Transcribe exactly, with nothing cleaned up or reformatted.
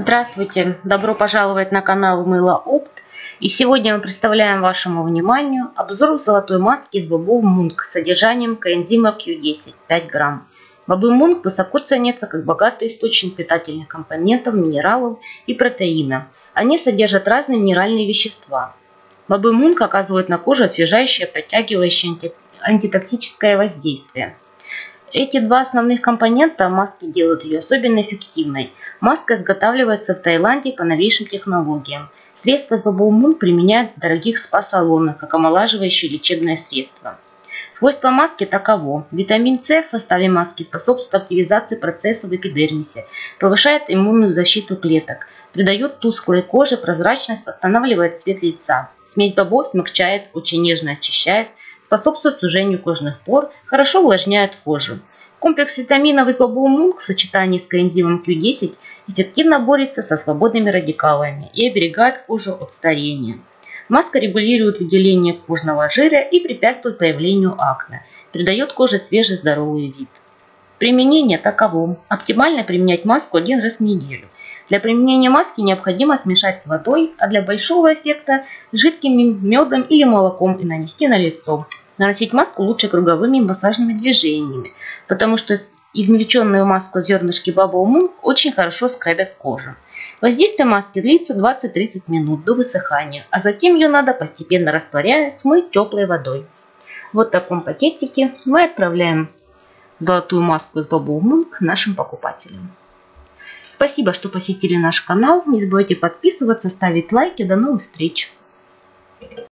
Здравствуйте! Добро пожаловать на канал Мыло Опт. И сегодня мы представляем вашему вниманию обзор золотой маски из бобового мунг с содержанием коэнзима кью десять пять грамм. Бобовый мунг высоко ценится как богатый источник питательных компонентов, минералов и протеина. Они содержат разные минеральные вещества. Бобовый мунг оказывает на кожу освежающее, подтягивающее антитоксическое воздействие. Эти два основных компонента маски делают ее особенно эффективной. Маска изготавливается в Таиланде по новейшим технологиям. Средства из бобового мунг применяют в дорогих спа-салонах как омолаживающее лечебное средство. Свойства маски таково. Витамин С в составе маски способствует активизации процессов в эпидермисе, повышает иммунную защиту клеток, придает тусклой коже прозрачность, восстанавливает цвет лица. Смесь бобов смягчает, очень нежно очищает, способствует сужению кожных пор, хорошо увлажняет кожу. Комплекс витаминов из бобового мунг в сочетании с коэнзимом кью десять эффективно борется со свободными радикалами и оберегает кожу от старения. Маска регулирует выделение кожного жира и препятствует появлению акне, придает коже свежий здоровый вид. Применение таково. Оптимально применять маску один раз в неделю. Для применения маски необходимо смешать с водой, а для большого эффекта с жидким медом или молоком и нанести на лицо. Наносить маску лучше круговыми массажными движениями, потому что измельченную маску зернышки бобового мунг очень хорошо скрабят кожу. Воздействие маски длится двадцать-тридцать минут до высыхания, а затем ее надо постепенно растворяя смыть теплой водой. Вот в таком пакетике мы отправляем золотую маску из бобового мунг нашим покупателям. Спасибо, что посетили наш канал. Не забывайте подписываться, ставить лайки. До новых встреч!